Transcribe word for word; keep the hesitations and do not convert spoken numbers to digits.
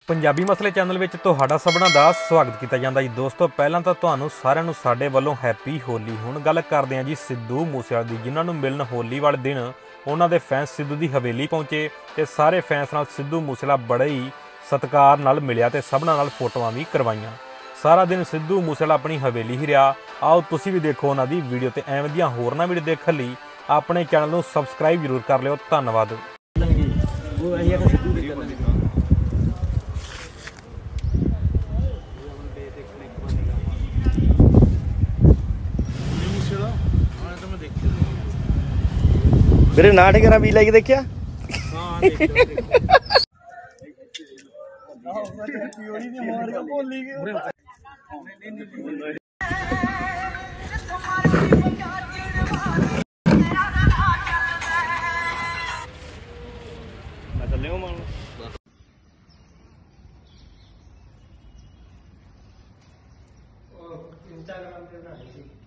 पंजाबी मसले चैनल में तुहाडा सबना दा स्वागत किया जाता जी। दोस्तों पहला तो तुहानू सारिਆਂ ਨੂੰ ਸਾਡੇ ਵੱਲੋਂ हैप्पी होली। हुण गल करते हैं जी सिद्धू मूसेवाले दी, जिन्हां नूं मिलन होली वाले दिन उन्हां दे फैंस सिद्धू की हवेली पहुंचे ते सारे फैंस नाल सिद्धू मूसेवाला बड़े ही सत्कार नाल मिलिया ते सबना नाल फोटोआं भी करवाईयां। सारा दिन सिद्धू मूसेवाला अपनी हवेली ही रहा। आओ तुसीं भी देखो उन्हां दी वीडियो ते एवें दियां होरनां वीडियो देखण लई अपने चैनल नूं सबसक्राइब जरूर कर लिओ। धन्नवाद। मेरे ना ठेकरा भी लाइक देखिया इंस्टाग्राम पे बना